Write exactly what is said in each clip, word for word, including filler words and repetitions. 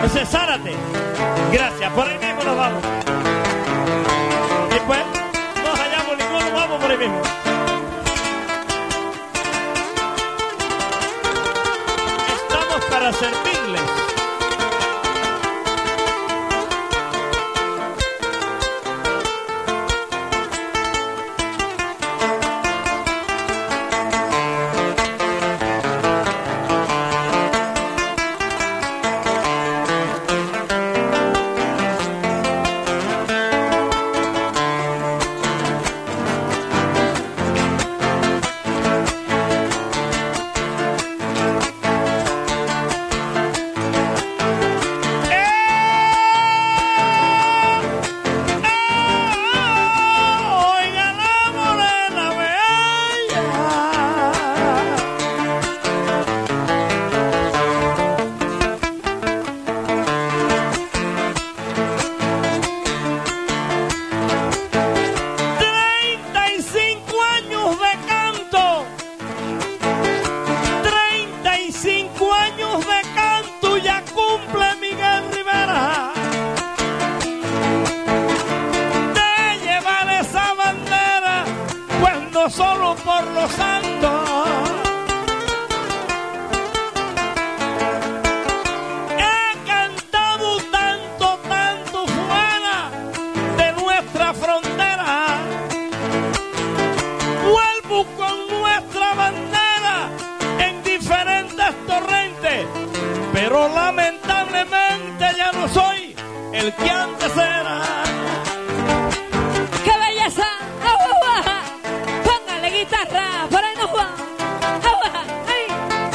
Ese es Zárate. Gracias, por ahí mismo nos vamos. Y pues, no hallamos ninguno, vamos por ahí mismo. Estamos para servirles. Solo por los santos he cantado tanto, tanto fuera de nuestra frontera. Vuelvo con nuestra bandera en diferentes torrentes, pero lamentablemente ya no soy el que antes era. ¡Qué belleza! Guitarra, por ahí nos va. ¡Ay!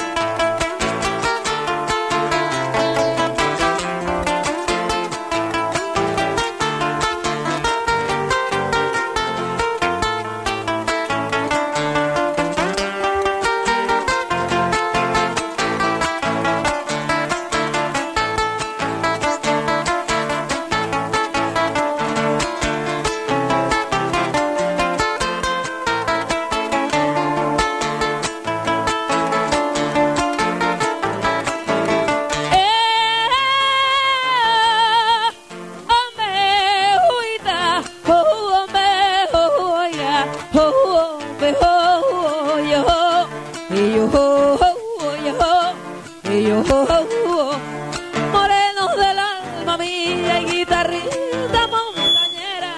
Morenos del alma mía y guitarrita montañera.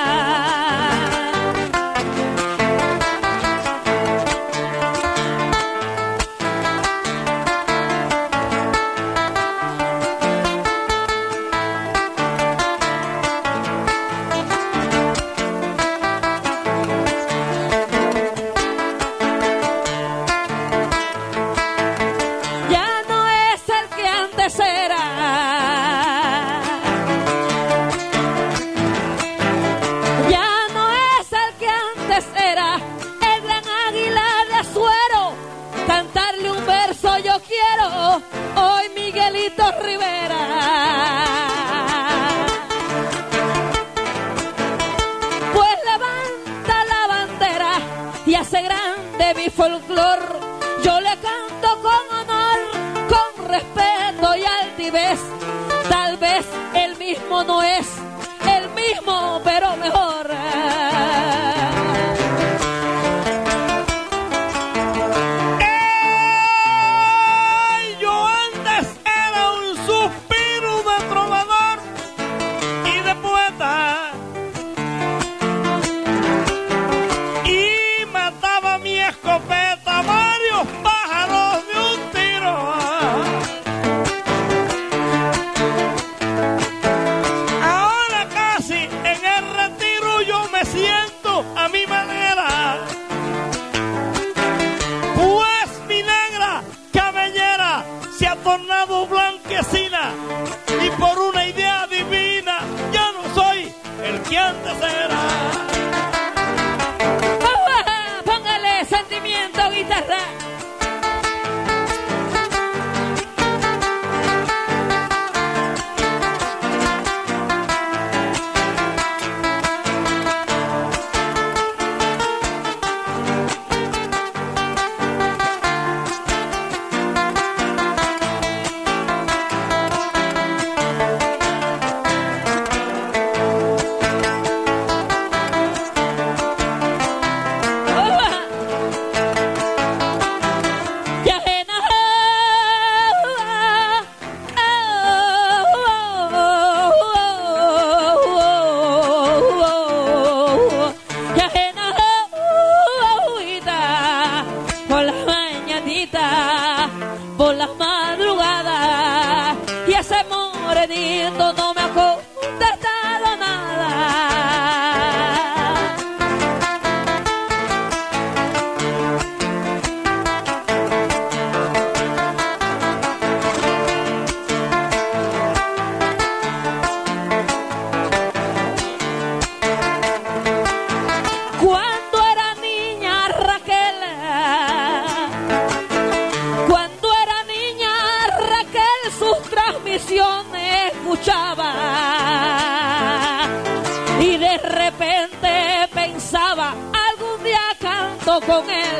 Hoy Miguelito Rivera, pues levanta la bandera y hace grande mi folclor. Yo le canto con honor, con respeto y altivez. Tal vez el mismo no es el mismo, pero mejor. Blanquecina y por una idea divina ya no soy el que antes era. Póngale sentimiento, guitarra. por las madrugadas y ese morenito no me ha contestado nada. Escuchaba y de repente pensaba algún día canto con él,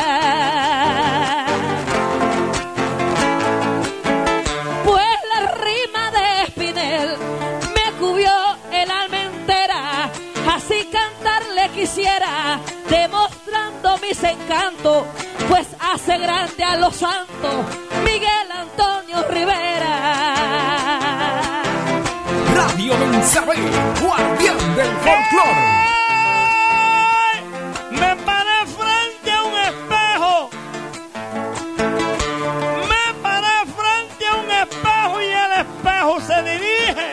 pues la rima de Espinel me cubrió el alma entera, así cantarle quisiera demostrando mis encantos, pues hace grande a los santos Miguel Antonio Rivera. Radio Mensaje, guardián del folclore. Me paré frente a un espejo. Me paré frente a un espejo y el espejo se dirige.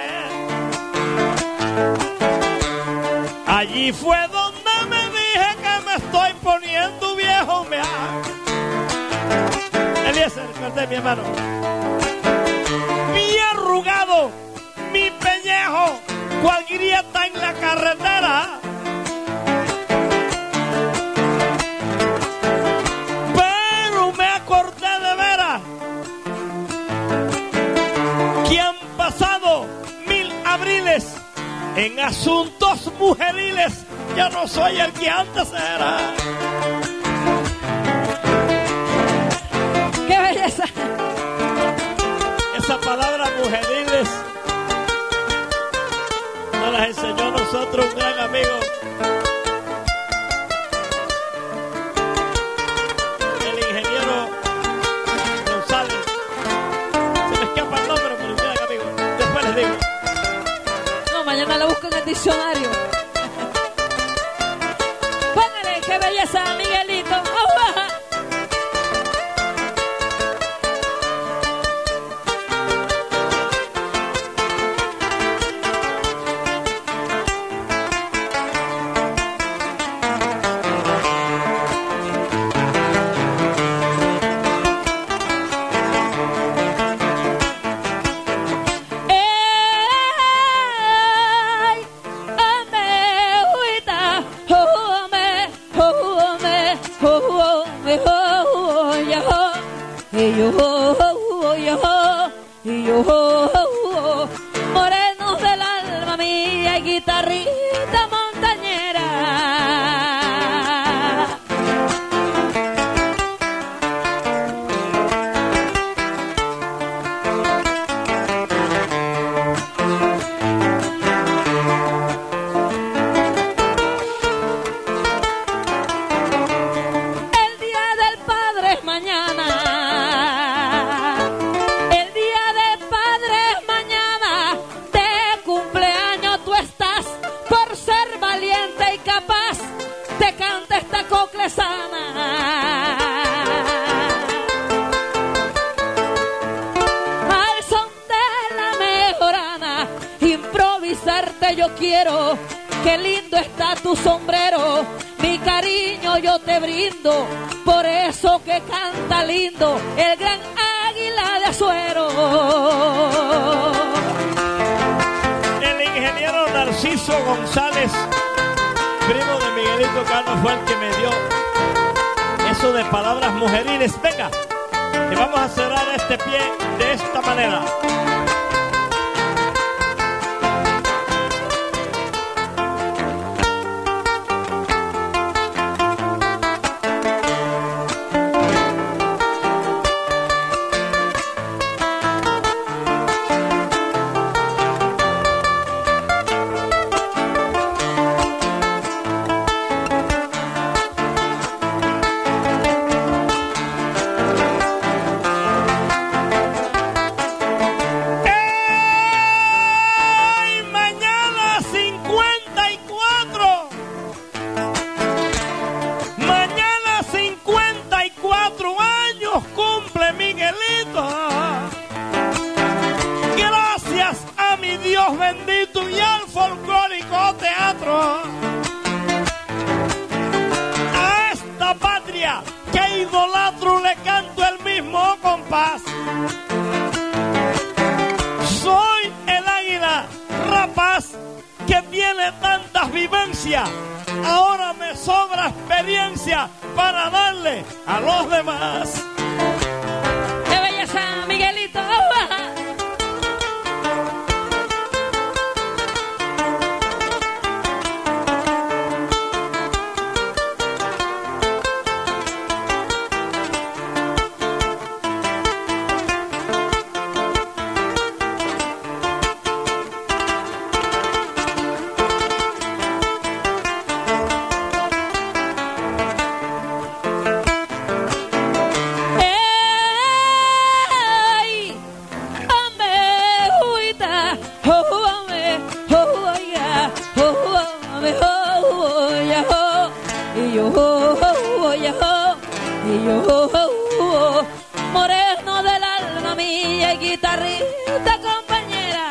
Allí fue donde me dije que me estoy poniendo viejo. Me ha... Eliezer, corté mi hermano. Mi arrugado, mi pellejo, cual grieta en la carretera. Pero me acordé de veras que han pasado mil abriles en asuntos mujeriles. Ya no soy el que antes era. ¡Qué belleza! Esa palabra mujeriles nos las enseñó a nosotros un gran amigo, el ingeniero González. Se me escapa el nombre, pero un gran amigo. Después les digo. No, mañana lo busco en el diccionario. Póngale, qué belleza, Miguelito. ¡Oh! Morenos del alma mía y guitarrita montañera. El día del padre es mañana. Sana. Al son de la mejorana, improvisarte yo quiero. Qué lindo está tu sombrero, mi cariño yo te brindo. Por eso que canta lindo el gran águila de Azuero. El ingeniero Narciso González, primo de Miguelito Cano, fue el que me dio eso de palabras mujeriles. Venga, que vamos a cerrar este pie de esta manera. Dios bendito y al folclórico teatro. A esta patria que idolatro le canto el mismo compás. Soy el águila rapaz que tiene tantas vivencias. Ahora me sobra experiencia para darle a los demás. ¡Qué belleza, Miguelito! Moreno del alma mía y guitarrita compañera.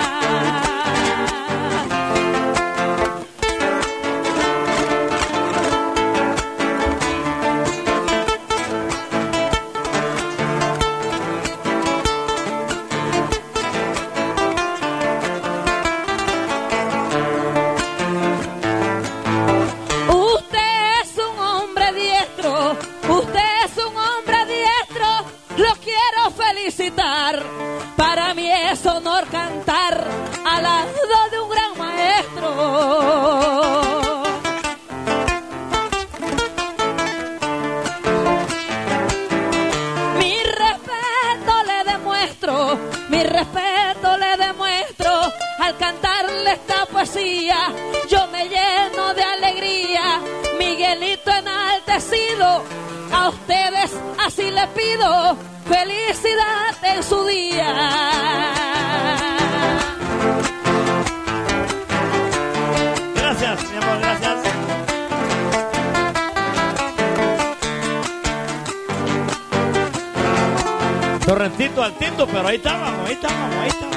Usted es un hombre diestro, usted es un hombre diestro, lo quiero felicitar. Para mí es honor cantar al lado de un gran maestro. Mi respeto le demuestro, mi respeto le demuestro al cantarle esta poesía. Yo me lleno de alegría, Miguelito enaltecido. A ustedes así les pido felicidad en su día. Gracias, mi amor, gracias. Torrentito altito, pero ahí estábamos, ahí estábamos, ahí estábamos.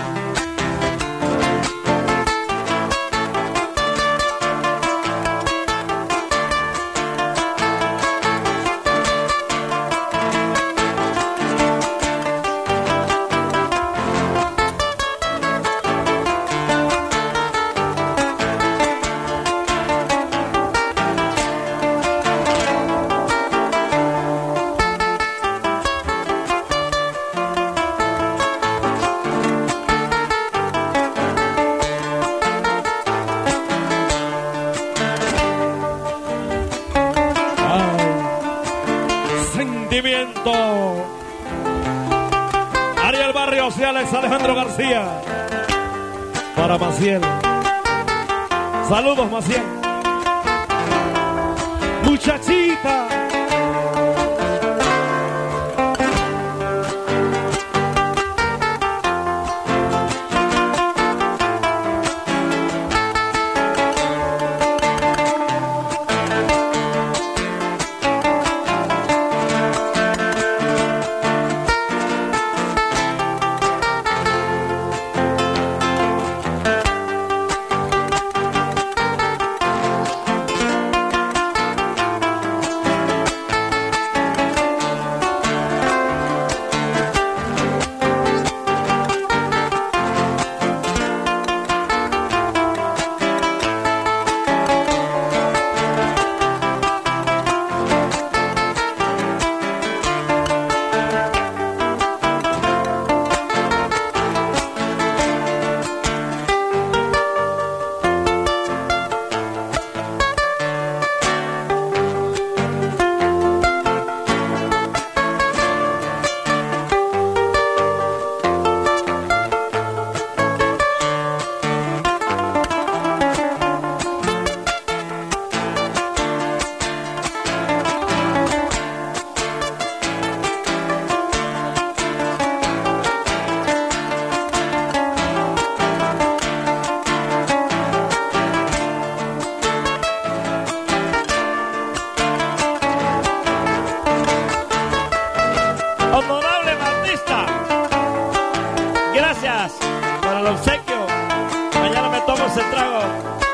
Ariel Barrios y Alex Alejandro García. Para Maciel. Saludos, Maciel. Muchachita. ese trago.